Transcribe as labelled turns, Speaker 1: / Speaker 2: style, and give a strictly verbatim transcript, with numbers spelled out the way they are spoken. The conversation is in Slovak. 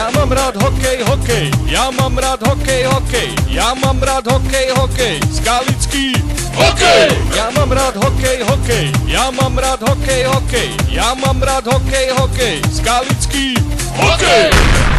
Speaker 1: Ja mám rád hokej, hokej, ja mám rád hokej, hokej, ja mám rád hokej, hokej, Skalický hokej! Ja mám rád hokej, hokej, ja mám rád hokej, hokej, ja mám rád hokej, hokej, Skalický hokej!